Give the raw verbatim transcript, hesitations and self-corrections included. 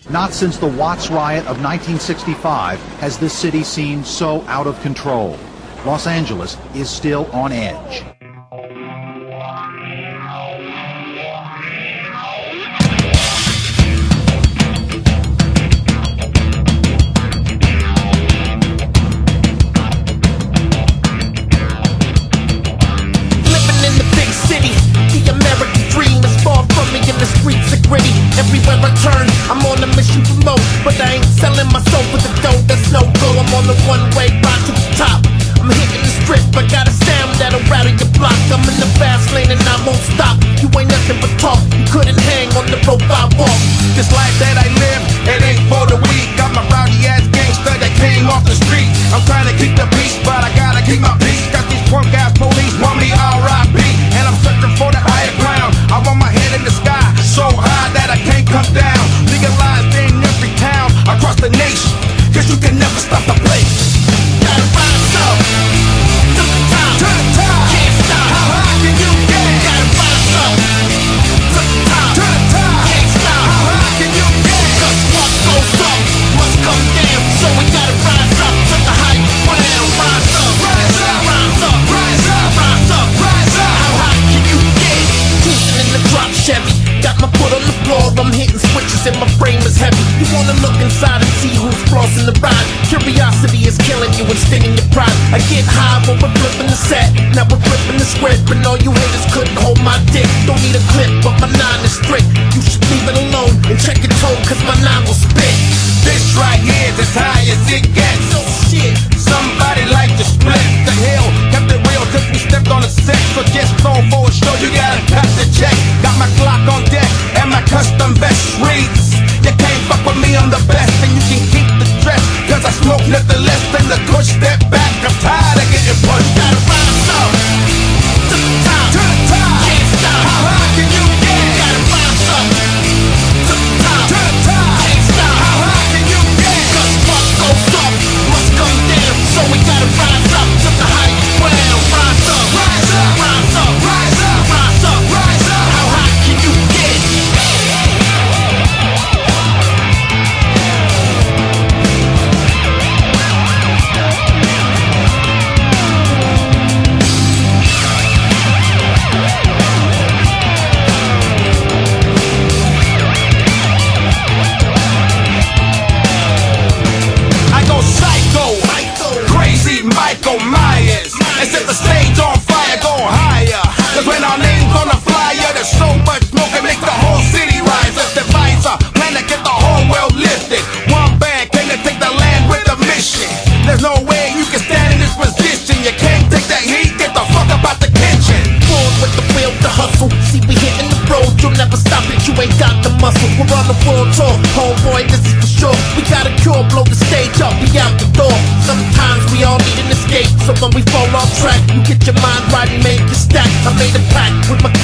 Not since the Watts riot of nineteen sixty-five has this city seemed so out of control. Los Angeles is still on edge. Everywhere I turn, I'm on a mission for more, but I ain't selling my soul for the dough. That's no go. I'm on the one-way ride to the top. I'm hitting the strip. I got a sound that'll rattle your block. I'm in the fast lane and I won't stop. You ain't nothing but talk. You couldn't hang on the rope I walk. This life that I live, it ain't for the weak. Got my rowdy ass gangster that came off the street. I'm trying to keep the peace, but I gotta keep my peace. Got these punk ass police want me R I P, and I'm searching for the higher ground. I want my head in the sky, so high that I can't come down. Legalized in every town across the nation, cause you can never stop the place. Gotta rise up to the top, to the top. Can't stop. How high can you get? Gotta rise up to the top, to the top. Can't stop. How high can you get? Cause what goes up must come down, so we gotta rise up to the height. Well, rise up, rise up, rise up, rise up, rise up, rise up. How high can you get? Cruising in the drop Chevy, got my foot on the floor. I'm hitting switches and my frame is heavy. You wanna look inside and see who's flossing the ride. Curiosity is killing you and stinging your pride. I get high when we're flipping the set. Now we're flipping the script, and all you haters couldn't hold my dick. Don't need a clip, but my nine is strict. You should leave it alone and check your tone, cause my nine will spit. This right here is as high as it gets. Oh shit. Somebody like to split the hill. Kept it real cause we stepped on the set. So just throw for a show, you gotta cut the check. Got my Glock on deck and my custom vest reads. You can't fuck with me, I'm the best. And you can keep the dress, cause I smoke nothing less than the good step back. I'm tired of getting punched. Gotta rise up to the top, To the top. Can't stop. How high can you get? Gotta rise up to the top, To the top. Can't stop. How high can you get? Cause what goes up must come down, so we gotta rise up to the height. Well, rise up, Rise up. rise up, Rise up. rise up, Rise up. How high can you get? I go psycho, crazy Michael Myers, and set the stage on fire, go higher. Cause when our name's on the flyer, there's so much smoke it makes the whole city rise. Us divides a plan to get the whole world lifted. One band came to take the land with a mission. There's no way you can stand in this position. You can't take that heat, get the fuck up out the kitchen. Born with the will to hustle. See, we hitting the road, you'll never stop it. You ain't got the muscle. We're on the world tour, homeboy, this is for sure. We got a cure, blow the stage up, we out the door. Sometimes we all need an escape, so when we fall off track, you get your mind right and make your stack. I made a pact with my